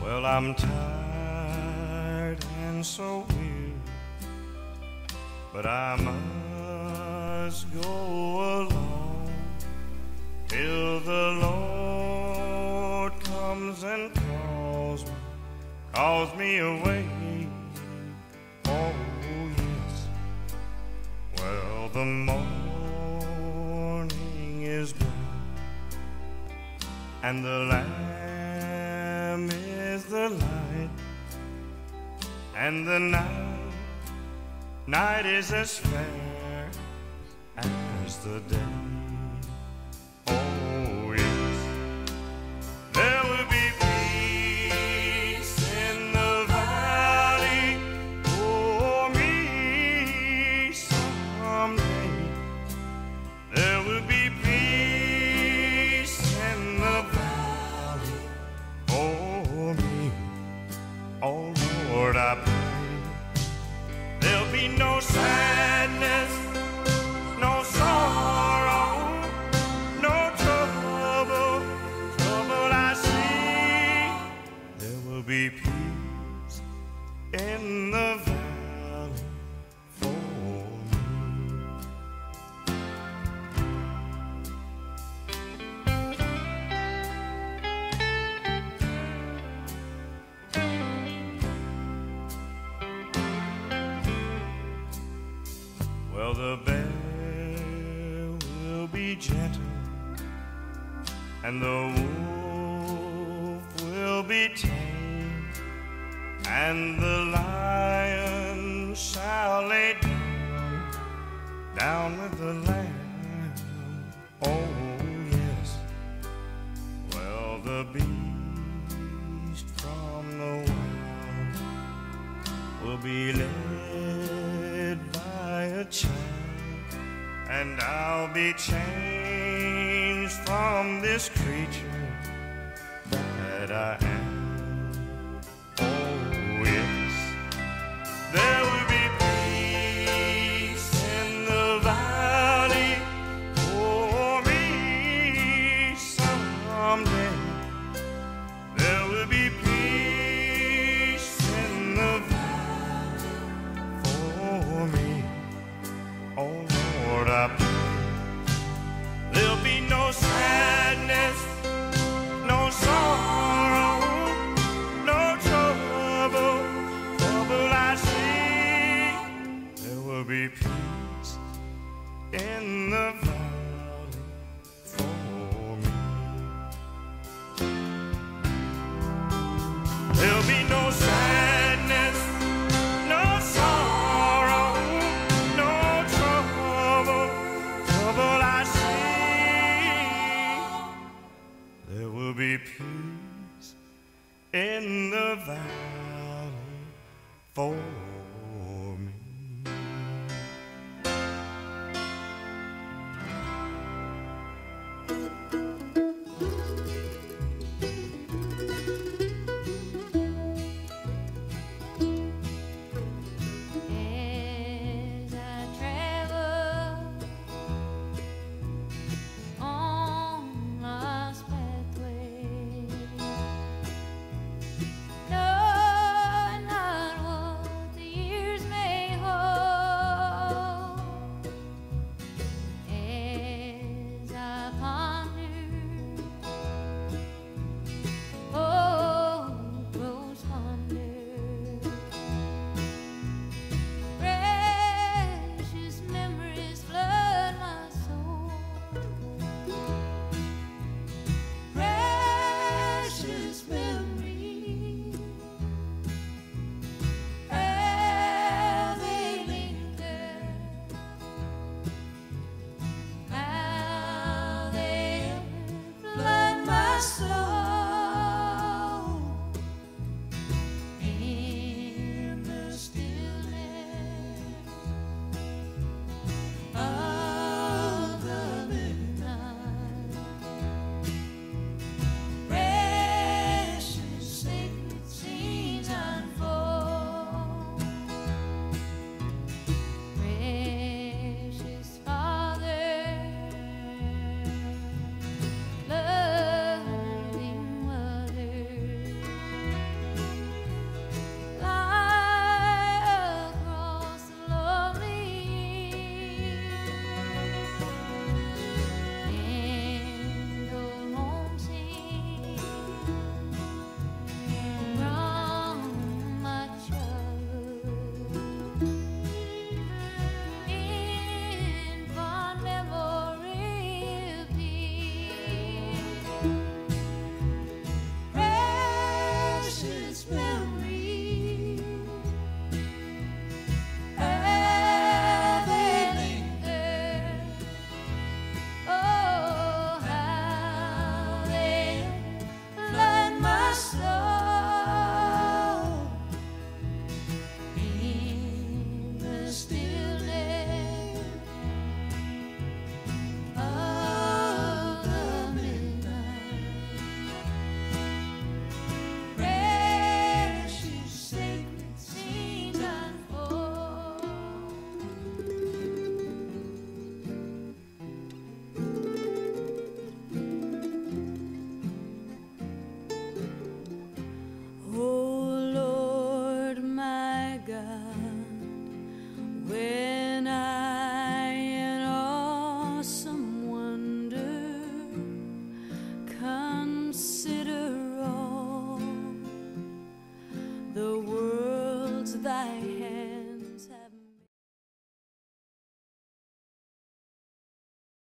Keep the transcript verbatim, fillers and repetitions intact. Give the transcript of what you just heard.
Well, I'm tired and so weary, but I must go along till the Lord comes and calls me, calls me away. Oh, yes. Well, the morning is gone, and the Lamb is the light, and the night, night is as fair as the day. Oh, yes. There will be peace in the valley for me someday. There will be peace in the valley for me. Oh, Lord, I pray there'll be no sadness, no sorrow, no trouble, trouble I see. There will be peace in the valley for me. Well, the bear will be gentle, and the wolf will be tame, and the lion shall lay down, down with the lamb. Oh, yes. Well, the beast from the wild will be led by a child, and I'll be changed from this creature that I am. Oh, yes. There will be peace in the valley for me someday. There will be peace in the valley for me. Oh, Lord, I pray there'll be no sadness, no sorrow, no trouble, trouble I see. There will be peace in the valley for me. There'll be no sadness, no sorrow, no trouble, trouble I see. There will be peace in the valley for